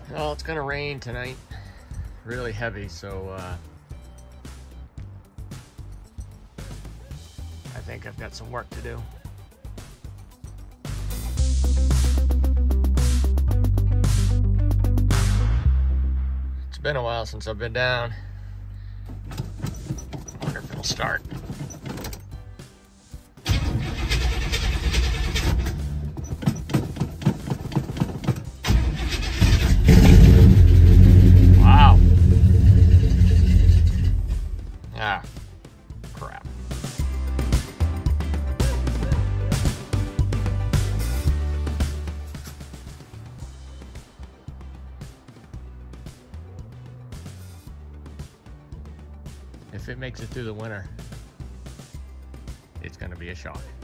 Well, it's gonna rain tonight, really heavy, so I think I've got some work to do. It's been a while since I've been down. Wonder if it'll start. Wow. Ah, crap. If it makes it through the winter, it's going to be a shock.